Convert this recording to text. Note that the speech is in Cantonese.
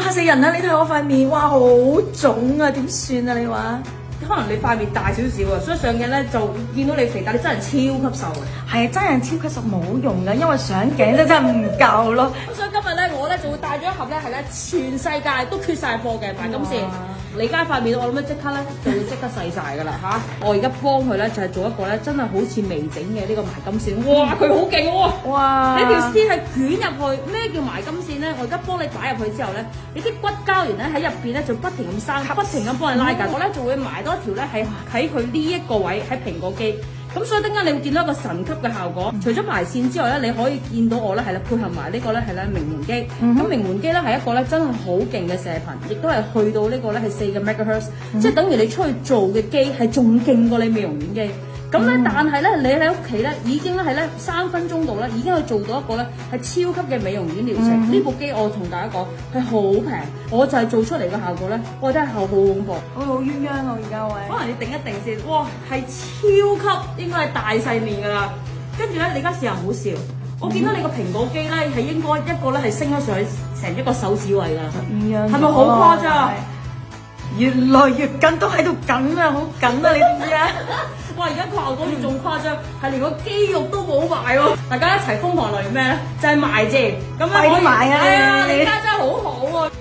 嚇死人啦！你睇我塊面，哇，好腫啊，點算啊？你話？ 可能你塊面大少少啊，所以上鏡咧就見到你肥，但你真人超級瘦啊！ 係啊，真人超級瘦冇用㗎，因為上鏡真係唔夠咯。 咁所以今日咧，我咧就會帶咗一盒咧係咧全世界都缺晒貨嘅埋金線。你家塊面我諗咧即刻咧就會即刻細晒㗎啦嚇！我而家幫佢咧就係做一個咧真係好似微整嘅呢個埋金線。哇！佢好勁喎！哇！你條線係捲入去，咩叫埋金線咧？我而家幫你擺入去之後咧，你啲骨膠原咧喺入邊咧就不停咁生，不停咁幫你拉緊。我咧就會埋多一條咧係喺佢呢一個位喺蘋果肌。咁所以點解你會見到一個神級嘅效果？除咗埋線之外咧，你可以見到我咧係啦，配合埋呢個咧係咧明門機。咁明門機咧係一個咧真係好勁嘅射頻，亦都係去到呢個咧係4個 MHz，即係等於你出去做嘅機係仲勁過你美容院機。咁咧，但係咧，你喺屋企咧已經係咧3分鐘度咧已經去做到一個咧係超級嘅美容院療程。呢部機我同大家講係好平，我就係做出嚟嘅效果咧，我真係好恐怖。 我好鴛鴦啊！而家喂， 可能你定一定先，哇，係超級應該係大細面㗎啦。跟住咧，你而家試下唔好笑，我見到你個蘋果肌咧係應該一個咧係升咗上去成一個手指位㗎，係咪好誇張？ 越來越緊，都喺度緊啊，好緊啊！你知唔知啊？ 哇！而家個效果仲誇張，係連個肌肉都冇埋喎。大家一齊瘋狂嚟咩咧？就係埋字，咁樣可以。快啲埋啊！係啊，你家真係好好喎。